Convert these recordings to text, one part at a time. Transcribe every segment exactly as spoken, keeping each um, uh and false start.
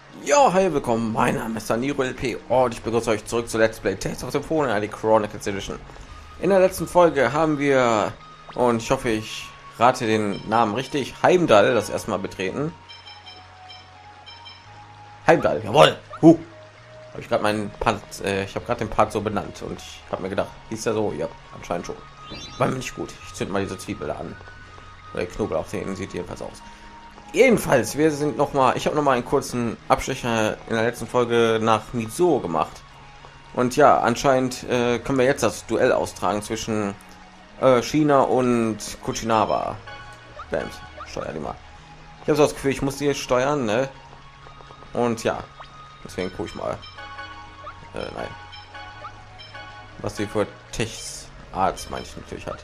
Ja, hi, willkommen. Mein Name ist Daniro L P und ich begrüße euch zurück zu Let's Play Tales of Symphonia, die Chronicles Edition. In der letzten Folge haben wir, und ich hoffe, ich rate den Namen richtig, Heimdall das erstmal betreten. Heimdall, jawohl. Huh. Habe ich gerade meinen Part, äh, ich habe gerade den Part so benannt und ich habe mir gedacht, hieß er so? Ja, anscheinend schon. War mir nicht gut. Ich zünd mal diese Zwiebel da an. Der Knoblauch sehen sieht jedenfalls aus. Jedenfalls, wir sind noch mal, ich habe noch mal einen kurzen Abstecher in der letzten Folge nach Mizo gemacht. Und ja, anscheinend äh, können wir jetzt das Duell austragen zwischen äh, China und Kuchinawa. Bams, steuer die mal. Ich habe so das Gefühl, ich muss die jetzt steuern, ne? Und ja, deswegen gucke ich mal. Äh, nein. Was die für Techs Arts meine ich natürlich hat.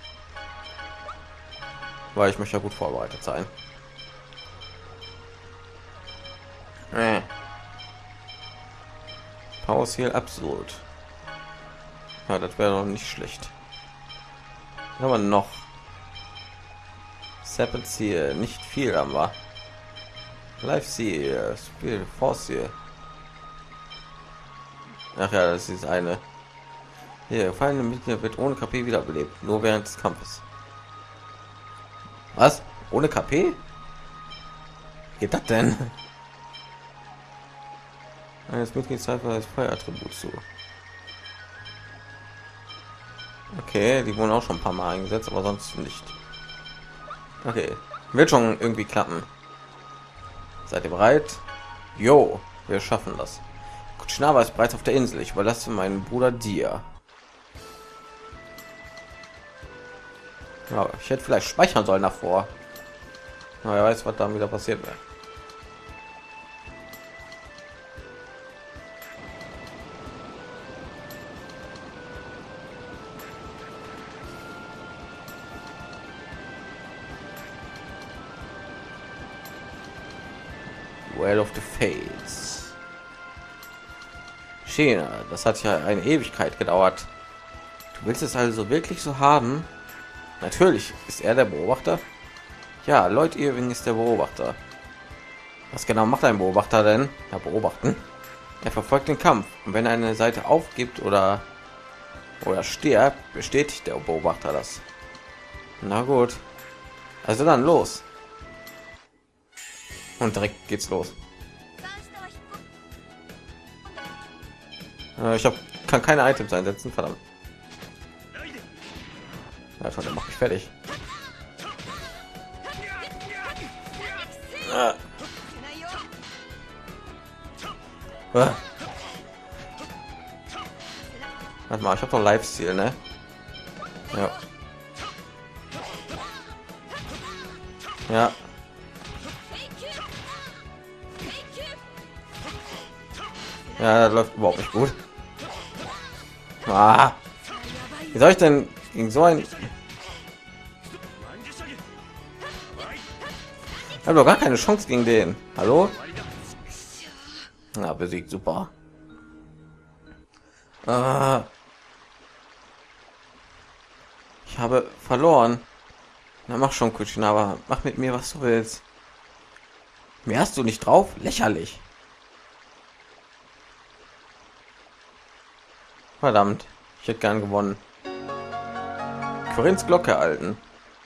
Weil ich möchte ja gut vorbereitet sein. Äh. Pause hier absurd. Ja, das wäre doch nicht schlecht. Aber noch. Seppen Ziel, nicht viel haben wir. Live Ziel, Spiel, Force hier. Ach ja, das ist eine. Hier, gefallene Mitglied wird ohne K P wiederbelebt, nur während des Kampfes. Was? Ohne K P? Geht das denn? Eines Mitglieds hat das Feuerattribut zu. Okay, die wurden auch schon ein paar Mal eingesetzt, aber sonst nicht. Okay, wird schon irgendwie klappen. Seid ihr bereit? Jo, wir schaffen das. Kuchinawa ist bereits auf der Insel. Ich überlasse meinen Bruder dir. Ja, ich hätte vielleicht speichern sollen davor. Na, wer weiß, was da wieder passiert wäre. Well of the Fates. China, das hat ja eine Ewigkeit gedauert. Du willst es also wirklich so haben? Natürlich ist er der Beobachter. Ja, Lloyd Irving ist der Beobachter. Was genau macht ein Beobachter denn? Ja, beobachten. Er verfolgt den Kampf und wenn eine Seite aufgibt oder oder stirbt, bestätigt der Beobachter das. Na gut. Also dann los. Und direkt geht's los. Äh, ich hab, kann keine Items einsetzen, verdammt. Ja, schon, der macht mich fertig. Ah. Ah. Warte mal, ich habe doch Live-Ziel, ne? Ja. Ja. Ja, das läuft überhaupt nicht gut. Ah. Wie soll ich denn gegen so ein... Ich habe doch gar keine Chance gegen den. Hallo? Na, besiegt, super. Ah. Ich habe verloren. Na, mach schon, Kuchinawa. Mach mit mir, was du willst. Mehr hast du nicht drauf? Lächerlich. Verdammt, ich hätte gern gewonnen. Corinns Glocke erhalten.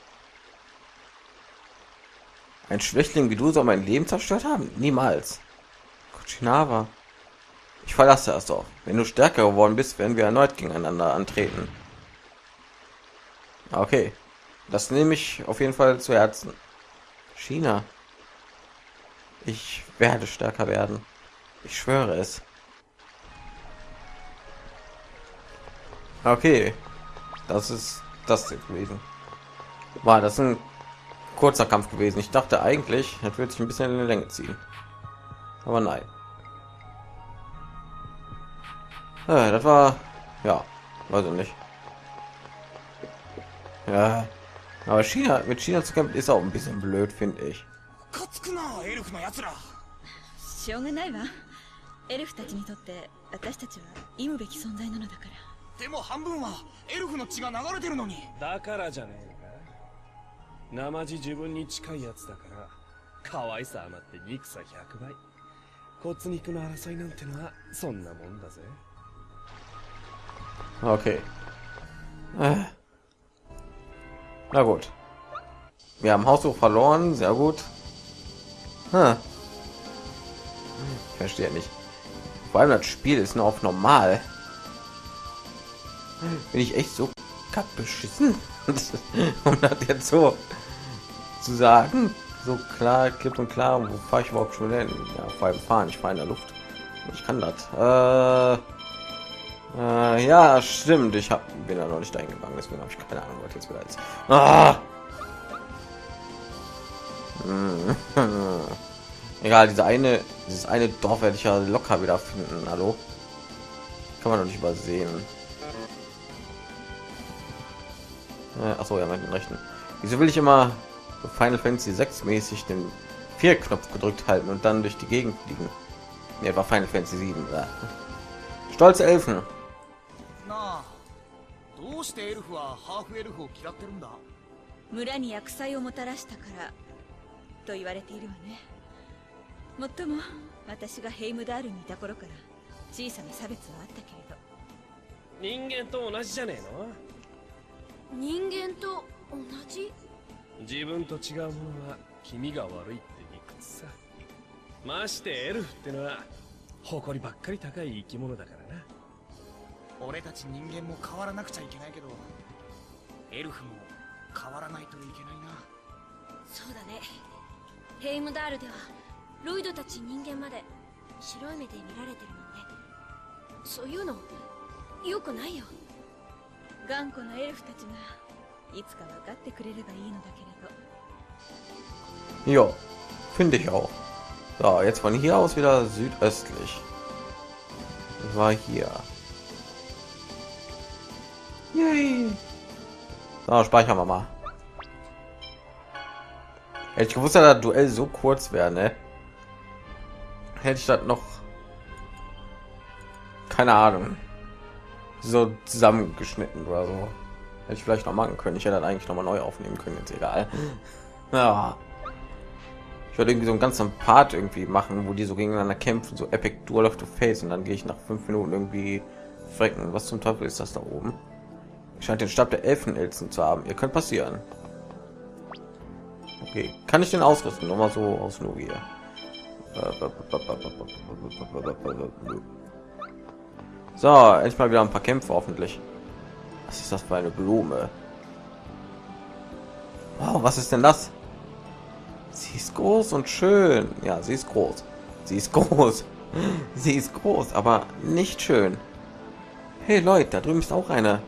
Ein Schwächling wie du soll mein Leben zerstört haben? Niemals. Kuchinawa. Ich verlasse das doch. Wenn du stärker geworden bist, werden wir erneut gegeneinander antreten. Okay. Das nehme ich auf jeden Fall zu Herzen. China. Ich werde stärker werden. Ich schwöre es. Okay, das ist das gewesen. War das ein kurzer Kampf gewesen? Ich dachte eigentlich, das wird sich ein bisschen in die Länge ziehen, aber nein. Ja, das war, ja, weiß ich nicht. Ja, aber China mit China zu kämpfen ist auch ein bisschen blöd, finde ich. しょうがないわ。エルフたちにとって私たちは忌むべき存在なのだから。 でも半分はエルフの血が流れてるのに。 だからじゃねえか。生地自分に近いやつだから可愛さ余って憎さひゃくばい。 骨肉の争いなんてのはそんなもんだぜ。 Okay. Äh. Na gut. Wir haben Haushoch verloren. Sehr gut. Hm. Ich verstehe nicht. Vor allem das Spiel ist nur auf normal. Bin ich echt so kackbeschissen? Um das jetzt so zu sagen. So klar, klipp und klar. Wo fahre ich überhaupt schon hin? Ja, vor allem fahren. Ich fahre in der Luft. Ich kann das. Äh, äh, ja, stimmt. Ich hab, bin da noch nicht eingegangen. Deswegen habe ich keine Ahnung, was jetzt wieder ist. Ah! Egal, diese eine, dieses eine Dorf werde ich ja locker wieder finden. Hallo, kann man doch nicht übersehen. Äh, achso, ja, meinen rechten. Wieso will ich immer so Final Fantasy sechs mäßig den vier Knopf gedrückt halten und dann durch die Gegend fliegen? Ne, war Final Fantasy sieben. Ja. Stolze Elfen. Na, どうしてエルフはハーフエルフを嫌ってるんだ？ 村に厄災をもたらしたからと言われているわね。もっとも私がヘイムダールにいた頃から小さな差別はあったけれど、 人間と同じじゃねえの？ 人間と同じ？ 自分と違うものは気味が悪いって理屈さ。ましてエルフってのは誇りばっかり高い生き物だからな。 俺たち人間も変わらなくちゃいけないけど、エルフも変わらないといけないな。 そうだね。ヘイムダールではロイドたち人間まで白い目で見られてるもんね。そういうの良くないよ。 頑固なエルフたちがいつか分かってくれればいいのだけれど。 Jo, finde ich auch. So, jetzt von hier aus wieder südöstlich. Das war hier. Yay. So, speichern wir mal. Hätte ich gewusst, dass das Duell so kurz wäre, ne? Hätte ich das noch, keine Ahnung, so zusammengeschnitten oder so. Hätte ich vielleicht noch machen können. Ich hätte das eigentlich noch mal neu aufnehmen können. Jetzt egal. Ja. Ich würde irgendwie so einen ganzen Part irgendwie machen, wo die so gegeneinander kämpfen, so Epic Duel of the Fates, und dann gehe ich nach fünf Minuten irgendwie frecken. Was zum Teufel ist das da oben? Ich scheint den Stab der Elfenelzen zu haben. Ihr könnt passieren. Okay, kann ich den ausrüsten? Nur mal so aus Neugier. So, endlich mal wieder ein paar Kämpfe, hoffentlich. Was ist das für eine Blume? Wow, was ist denn das? Sie ist groß und schön. Ja, sie ist groß. Sie ist groß. Sie ist groß, aber nicht schön. Hey Leute, da drüben ist auch eine.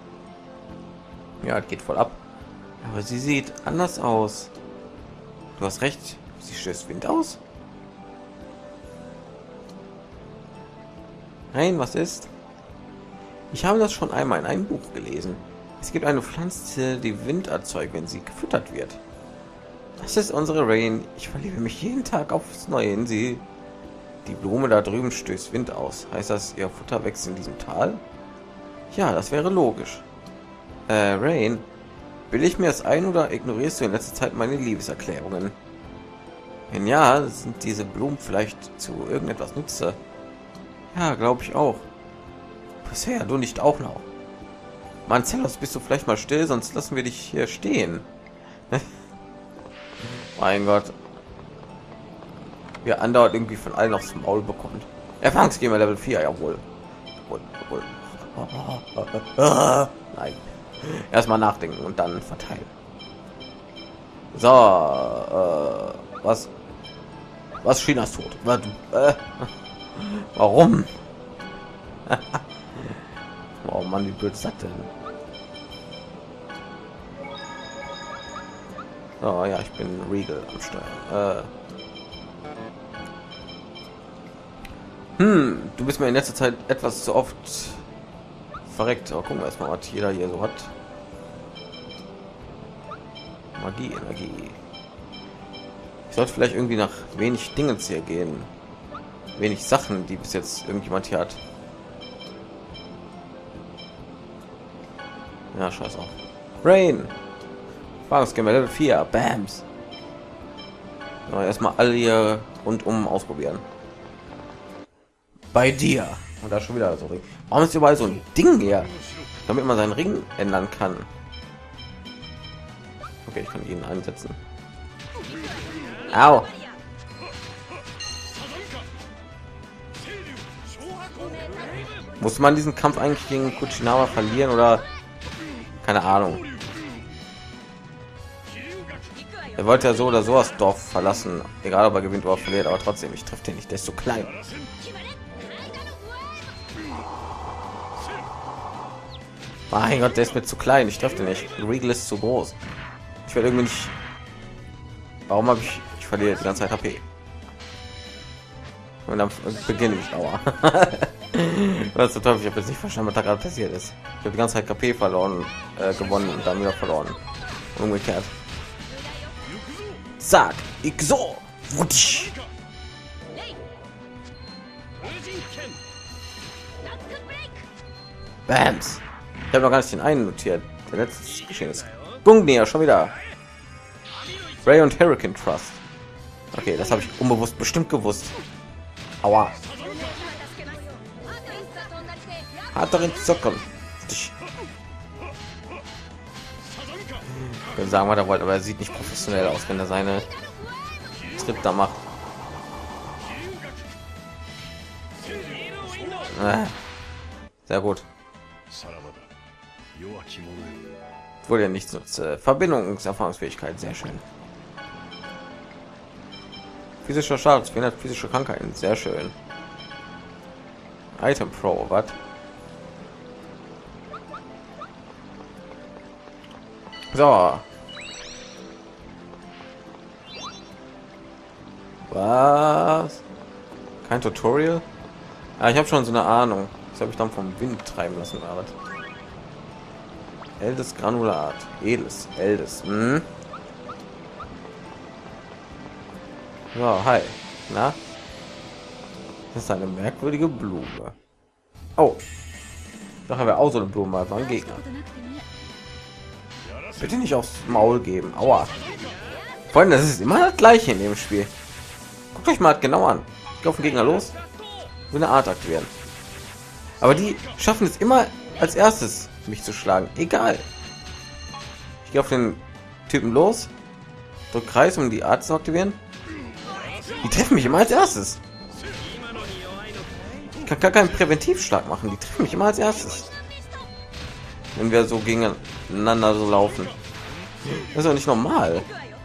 Ja, geht voll ab. Aber sie sieht anders aus. Du hast recht. Sie stößt Wind aus. Nein, was ist? Ich habe das schon einmal in einem Buch gelesen. Es gibt eine Pflanze, die Wind erzeugt, wenn sie gefüttert wird. Das ist unsere Rain. Ich verliebe mich jeden Tag aufs Neue in sie. Die Blume da drüben stößt Wind aus. Heißt das, ihr Futter wächst in diesem Tal? Ja, das wäre logisch. Äh, Rain, will ich mir das ein oder ignorierst du in letzter Zeit meine Liebeserklärungen? Wenn ja, sind diese Blumen vielleicht zu irgendetwas nütze. Ja, glaube ich auch. Bisher, du nicht auch noch. Marcellos, bist du vielleicht mal still, sonst lassen wir dich hier stehen. Mein Gott. Wir andauert irgendwie von allen aufs Maul bekommt. Erfahrungsgeber Level vier, jawohl. Jawohl, jawohl. Nein. Erstmal nachdenken und dann verteilen. So, äh, was? Was? Chinas tot? Was, äh, warum? Oh Mann, wie blöd ist das denn? Oh ja, ich bin Regal am Steuer. Äh. Hm, du bist mir in letzter Zeit etwas zu oft verreckt. Aber gucken wir erstmal, was jeder hier so hat. Magie, Energie. Ich sollte vielleicht irgendwie nach wenig Dingen hier gehen. Wenig Sachen, die bis jetzt irgendjemand hier hat. Ja, scheiß auf. Rain. Erfahrungsgemäß Level vier. Bams. Ja, erstmal alle hier rundum ausprobieren. bei dir. Und da schon wieder so Ring. Warum ist überall so ein Ding hier? Damit man seinen Ring ändern kann. Okay, ich kann ihn einsetzen. Au. Muss man diesen Kampf eigentlich gegen Kuchinawa verlieren oder keine Ahnung? Er wollte ja so oder so das Dorf verlassen, egal ob er gewinnt oder verliert, aber trotzdem, ich treffe den nicht, der ist so klein. Mein Gott, der ist mir zu klein, ich treffe den nicht. Regal ist zu groß. Ich werde irgendwie nicht. Warum habe ich? Ich verliere die ganze Zeit H P. Und dann beginne ich aber. Was so toll, ich habe jetzt nicht verstanden, was da gerade passiert ist. Ich habe die ganze Zeit K P verloren, äh, gewonnen und dann wieder verloren. Umgekehrt. Sag, ich so. Wutsch. Bams. Ich habe noch gar nicht den einen notiert. Der letzte geschehen ist. Gungnir schon wieder. Ray und Hurricane Trust. Okay, das habe ich unbewusst bestimmt gewusst. Aua. Hat darin zocken. Ich kann sagen, was er wollte, aber er sieht nicht professionell aus, wenn er seine Trip da macht. Äh, sehr gut. Wohl ja nichts nutze. Verbindungserfahrungsfähigkeit, sehr schön. Physischer Schaden, verhindert physische Krankheiten, sehr schön. Item Pro, was? So. Was? Kein Tutorial? Ah, ich habe schon so eine Ahnung. Das habe ich dann vom Wind treiben lassen. Aber Eldes Granulat, edles, eldes. Hm? So, hi. Na? Das ist eine merkwürdige Blume. Oh. Da haben wir auch so eine Blume, mal beim Gegner. Bitte nicht aufs Maul geben. Aua. Freunde, das ist immer das gleiche in dem Spiel. Guckt euch mal genau an. Ich gehe auf den Gegner los. Will eine Art aktivieren. Aber die schaffen es immer als erstes, mich zu schlagen. Egal. Ich gehe auf den Typen los. Drück Kreis, um die Art zu aktivieren. Die treffen mich immer als erstes. Ich kann gar keinen Präventivschlag machen. Die treffen mich immer als erstes. Wenn wir so gegeneinander so laufen. Das ist doch nicht normal.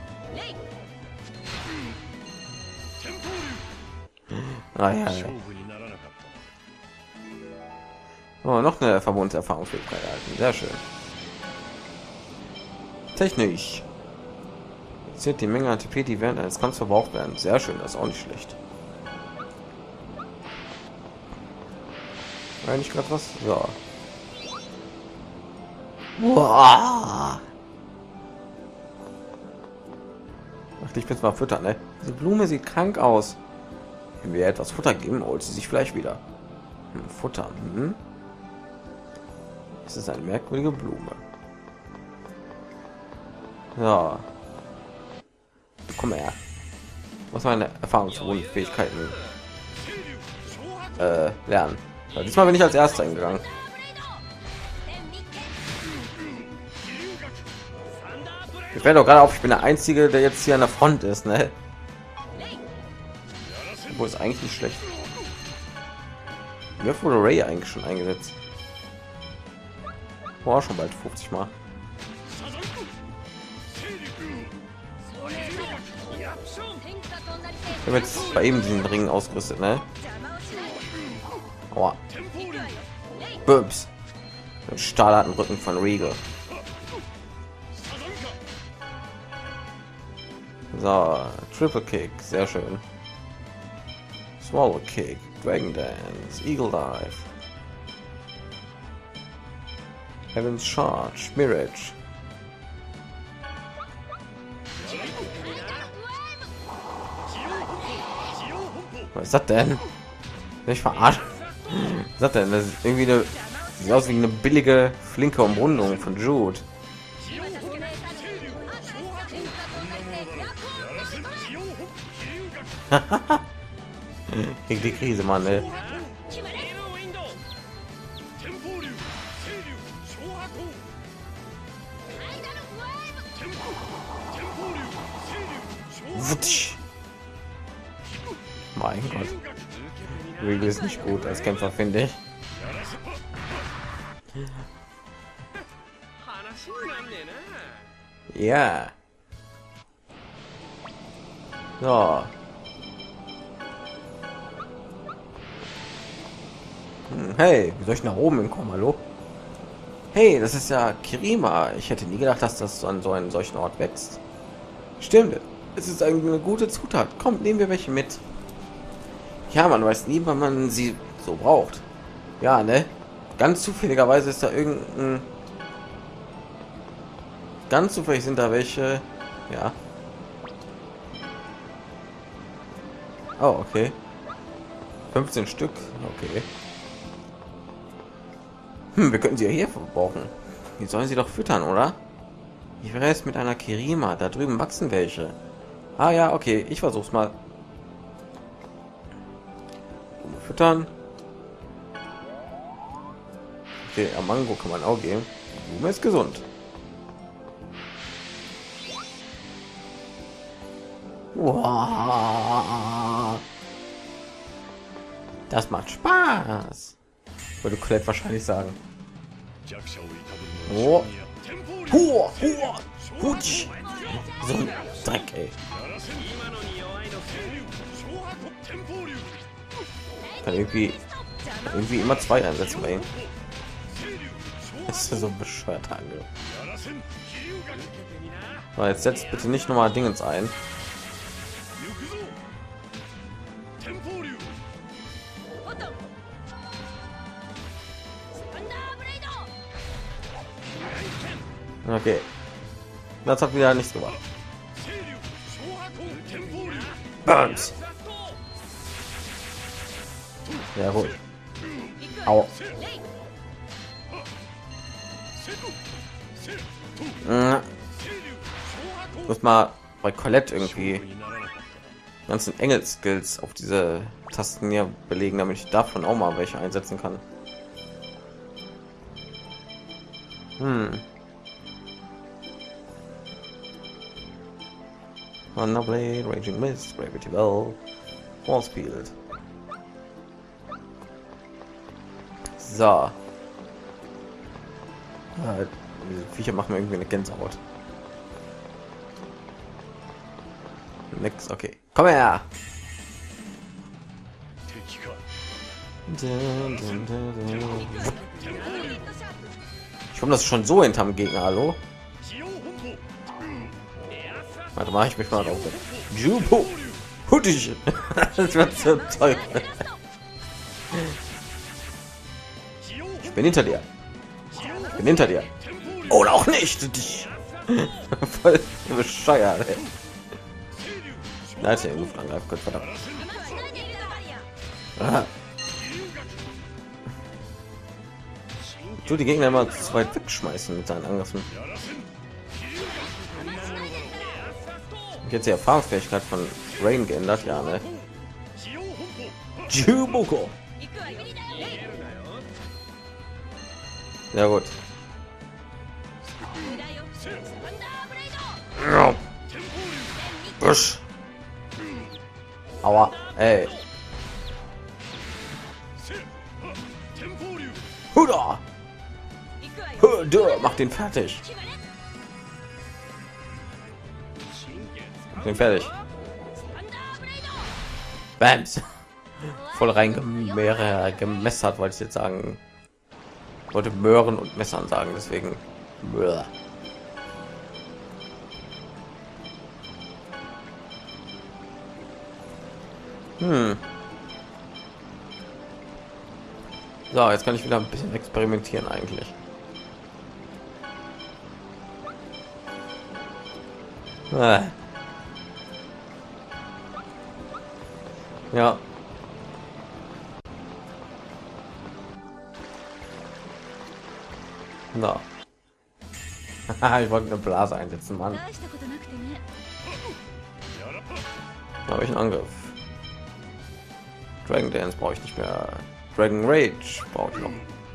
Ah, ja, ja. Oh, noch eine Verbundserfahrungsfähigkeit erhalten. Sehr schön. Technisch. Zählt die Menge an T P, die während eines Kampfs verbraucht werden. Sehr schön, das ist auch nicht schlecht. War nicht gerade was? Ja. Wow. Ach, ich bin's mal füttern, ne? Die Blume sieht krank aus. Wenn wir etwas Futter geben, holt sie sich vielleicht wieder. Hm, Futter. Hm? Das ist eine merkwürdige Blume. Ja. Komm her. Was meine Erfahrungsfähigkeiten äh, lernen. Ja, diesmal bin ich als Erster eingegangen. Ich werde doch gerade auf, ich bin der Einzige, der jetzt hier an der Front ist, ne? Wo ist eigentlich nicht schlecht. Wie oft wurde Ray eigentlich schon eingesetzt? War schon bald fünfzig Mal. Ich habe jetzt bei eben diesen Ring ausgerüstet, ne? Aua. Böms. Den stahlharten Rücken von Regal. So, Triple Kick, sehr schön. Swallow Kick, Dragon Dance, Eagle Dive, Heaven's Charge, Mirage. Was ist das denn? Ich verarscht. Was ist das denn? Das ist irgendwie eine, sieht aus wie eine billige flinke Umrundung von Jude. Gegen die Krise, Mann, ey. Mein Gott. Regal ist nicht gut als Kämpfer, finde ich. Ja. So. Hm, hey, wie soll ich nach oben kommen? Hallo? Hey, das ist ja Kirima. Ich hätte nie gedacht, dass das an so einem solchen Ort wächst. Stimmt. Es ist eigentlich eine gute Zutat. Kommt, nehmen wir welche mit. Ja, man weiß nie, wann man sie so braucht. Ja, ne? Ganz zufälligerweise ist da irgendein... Ganz zufällig sind da welche... Ja. Oh, okay. fünfzehn Stück. Okay. Hm, wir könnten sie ja hier verbrauchen. Die sollen sie doch füttern, oder? Ich wäre es mit einer Kirima. Da drüben wachsen welche. Ah ja, okay. Ich versuch's mal. Füttern. Okay, am Mango kann man auch geben. Die Blume ist gesund. Wow. Das macht Spaß. Würde Colette wahrscheinlich sagen. Oh. Hua, hua, hutsch. So ein Dreck, ey. Kann irgendwie irgendwie immer zwei einsetzen bei ihm. Das ist so ein bescheuerter Angriff. So, jetzt setzt bitte nicht noch mal Dingens ein. Okay, das hat wieder nichts gemacht. Burns. Ja, ruhig. Au. Hm. Muss mal bei Colette irgendwie ganzen Engel-Skills auf diese Tasten hier belegen, damit ich davon auch mal welche einsetzen kann. Hm. Thunderblade, Raging Mist, Gravity Bell, Force Field. So. Ja, diese Viecher machen irgendwie eine Gänsehaut. Nix, okay. Komm her! Ich komme das schon so hinterm Gegner, hallo? Warte mal, ich mich mal drauf. Jupo! Huttig! Das wird so toll. Ich bin hinter dir. Ich bin hinter dir. Oder auch nicht! Voll bescheuert, ey. Da ist ja in Luft angreifen können, verdammt. Aha. Du die Gegner immer zu weit wegschmeißen mit seinen Angriffen. Jetzt die Erfahrungsfähigkeit von Rain geändert, ja, ne? Juboko. Ja gut. Busch. Aua, ey. Huda. Huda, mach den fertig. Mach den fertig. Bams. Voll rein gemessert, wollte ich jetzt sagen. Wollte Möhren und Messern sagen, deswegen. Bäh. Hm. So, jetzt kann ich wieder ein bisschen experimentieren eigentlich. Ah. Ja. Na. Ich wollte eine Blase einsetzen, Mann. Da habe ich einen Angriff. Dragon Dance brauche ich nicht mehr. Dragon Rage brauche ich noch.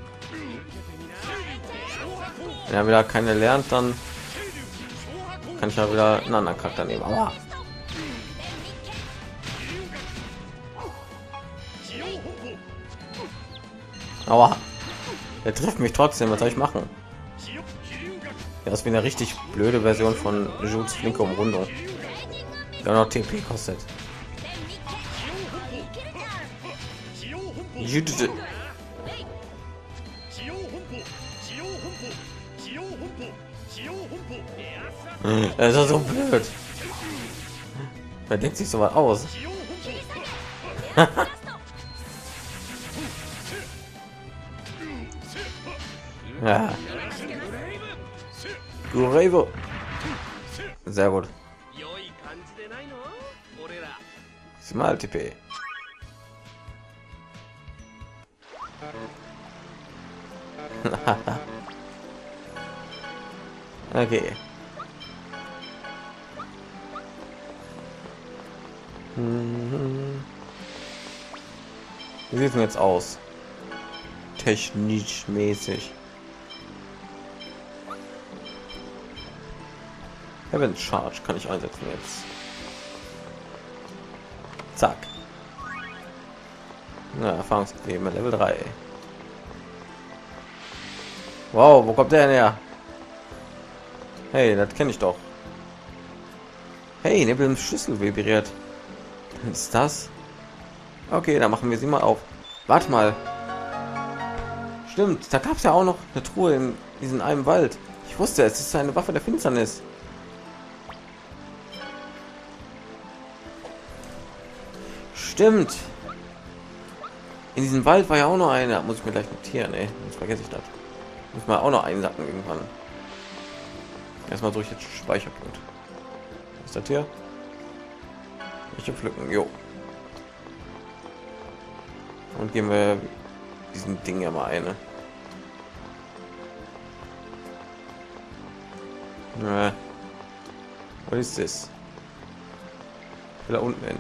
Wenn er wieder keine lernt, dann kann ich ja wieder einen anderen Charakter nehmen. Aber Aua. Der trifft mich trotzdem. Was soll ich machen? Ja, das ist wie eine richtig blöde Version von Jules flinke Umrundung. Der noch T P kostet. Jüdete. Das ist so blöd. Wer denkt sich so was aus? Ja. Gurevo. Sehr gut. Mal T P. Okay. Mhm. Wie sieht es denn jetzt aus? Technisch mäßig. Heaven Charge kann ich einsetzen jetzt. Zack. Na, Erfahrungsgeben Level drei. Wow, wo kommt der denn her? Hey, das kenne ich doch. Hey, neben dem Schlüssel vibriert. Was ist das? Okay, dann machen wir sie mal auf. Warte mal. Stimmt, da gab es ja auch noch eine Truhe in diesem einen Wald. Ich wusste, es ist eine Waffe der Finsternis. Stimmt. In diesem Wald war ja auch noch eine. Muss ich mir gleich notieren, ey. Sonst vergesse ich das. Muss man auch noch einsacken irgendwann. Erstmal durch jetzt Speicherpunkt. Was ist das hier? Ich pflücken, jo. Und geben wir diesen Ding ja mal eine. Na, was ist das? Ich will da unten hin.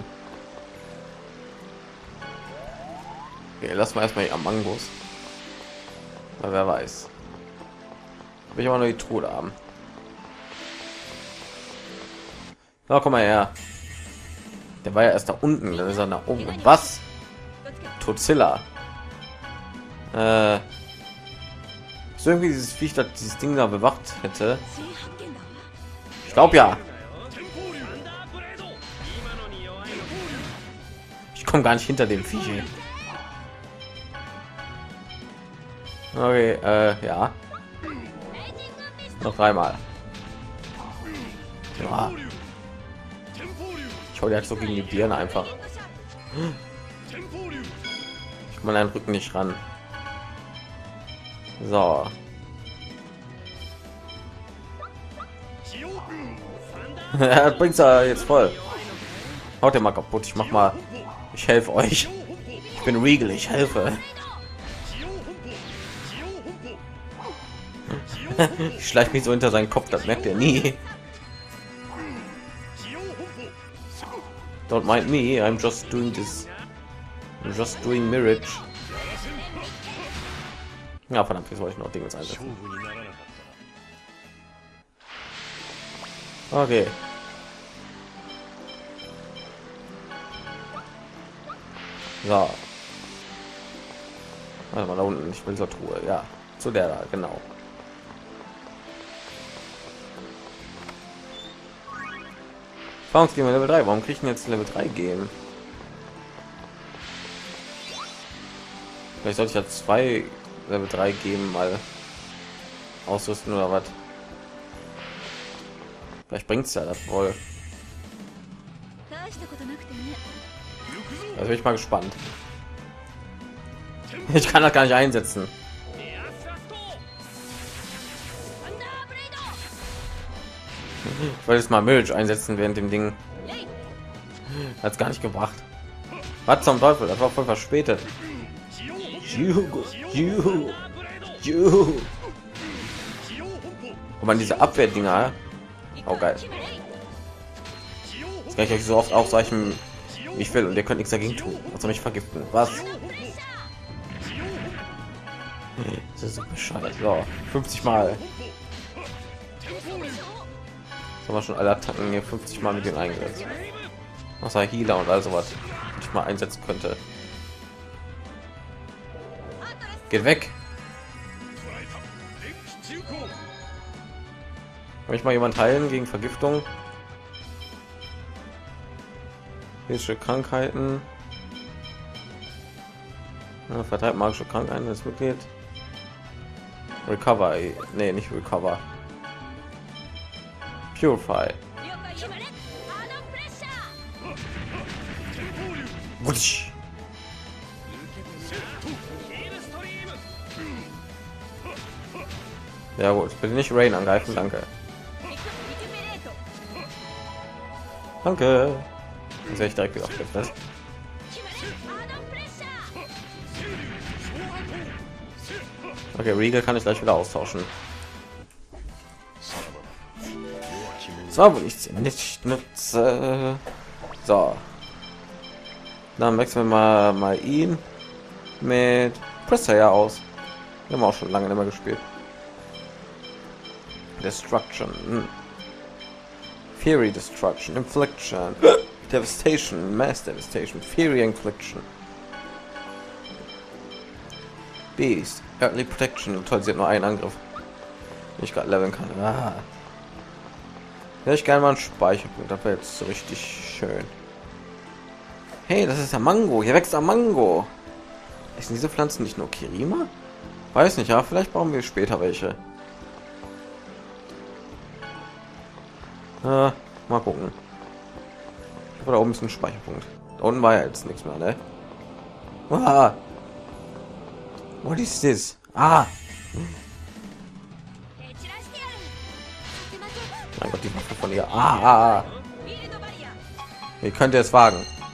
Okay, lass mal erstmal am Mangos. Na, wer weiß. Will ich aber noch die Truhe haben. Na, komm mal her. Der war ja erst da unten, dann ist er nach oben. Und was? Tozilla. Äh, ist irgendwie dieses Viech, das dieses Ding da bewacht hätte. Ich glaube ja. Ich komme gar nicht hinter dem Viech. Okay, äh, ja. Noch dreimal. Ja. Ich hole jetzt so gegen die Birne einfach. Ich komme an einen Rücken nicht ran. So. Ja, bringt's ja jetzt voll. Haut der mal kaputt. Ich mach mal. Ich helfe euch. Ich bin Regal. Ich helfe. Ich schleiche mich so hinter seinen Kopf. Das merkt er nie. Don't mind me. I'm just doing this. I'm just doing Mirage. Ja, verdammt, jetzt wollte ich noch Dinge einsetzen. Okay. So. Warte mal, da unten. Ich will zur Truhe. Ja, zu der da, genau. Erfahrungsgeben Level drei. Warum kriege ich denn jetzt Level drei geben? Vielleicht sollte ich ja zwei Level drei geben, mal ausrüsten oder was. Vielleicht bringt es ja das wohl. Da bin ich mal gespannt. Ich kann das gar nicht einsetzen. Ich wollte jetzt mal Milch einsetzen während dem Ding. Hat es gar nicht gebracht. Was zum Teufel? Das war voll verspätet. Juhu, juhu, juhu. Und man diese Abwehrdinger. Oh geil. Jetzt kann ich euch so oft ausweichen, wie ich will, und ihr könnt nichts dagegen tun. Also mich vergiften. Was? Das ist so bescheuert. So, fünfzig Mal. Haben wir schon alle Attacken hier fünfzig Mal mit denen eingesetzt. Außer Healer und all sowas, die ich mal einsetzen könnte. Geht weg. Kann ich mal jemand heilen gegen Vergiftung? Physische Krankheiten. Ja, vertreibt magische Krankheiten, das Mitglied. Recover. Nee, nicht Recover. Purify. Wutsch. Ja gut, bitte nicht Rain angreifen, danke. Danke. Das ich direkt wieder aufgefressen. Okay, Regal kann ich gleich wieder austauschen. So, wo ich sie nicht nutze. So. Dann wechseln wir mal, mal ihn mit Presser aus. Wir haben auch schon lange nicht mehr gespielt. Destruction. Hm. Fury Destruction. Infliction. Devastation. Mass Devastation. Fury Infliction. Beast. Earthly Protection. Toll, sie hat nur einen Angriff. Den ich gerade leveln kann. Ah. Hätte ich gerne mal einen Speicherpunkt. Das wäre jetzt so richtig schön. Hey, das ist der Mango. Hier wächst der Mango. Ist diese Pflanzen nicht nur Kirima? Weiß nicht, ja. Vielleicht brauchen wir später welche. Äh, mal gucken. Ich da oben ist ein Speicherpunkt. Da unten war ja jetzt nichts mehr, ne? Ah. What is this? Ah. Mein Gott, die Waffe von ihr. Ah, ah, ah. Wie könnt ihr es wagen?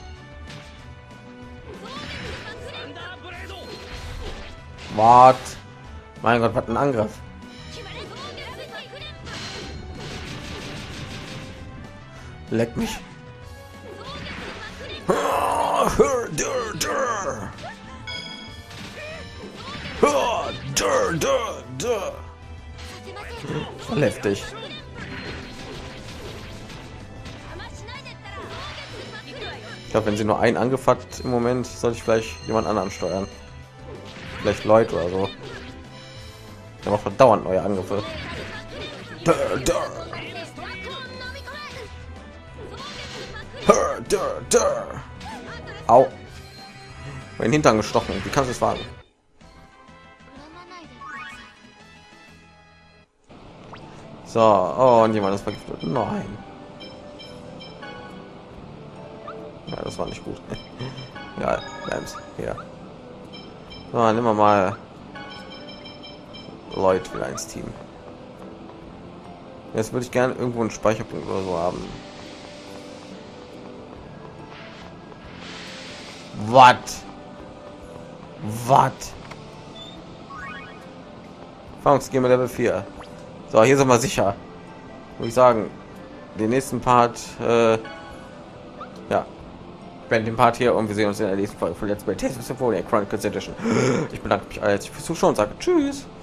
What? Mein Gott, was ein Angriff. Leck mich. Voll heftig. Ich glaube, wenn sie nur einen Angriff hat im Moment, sollte ich vielleicht jemand anderen steuern. Vielleicht Leute oder so. Der macht verdauernd neue Angriffe. Dur, dur. Dur, dur, dur. Au. Mein Hintern gestochen. Wie kannst du es wagen? So, oh, und jemand ist vergiftet. Nein. Ja, das war nicht gut. Ja, bleib's hier. So, nehmen wir mal Leute wieder ins Team. Jetzt würde ich gerne irgendwo einen Speicherpunkt oder so haben. Was? Was? Erfahrungsgehen wir Level vier. So, hier sind wir sicher. Würde ich sagen, den nächsten Part, äh, ja, ich beende den Part hier und wir sehen uns in der nächsten Folge von Let's Play Tales of Symphonia Chronicles Edition. Ich bedanke mich alle fürs Zuschauen und sage Tschüss.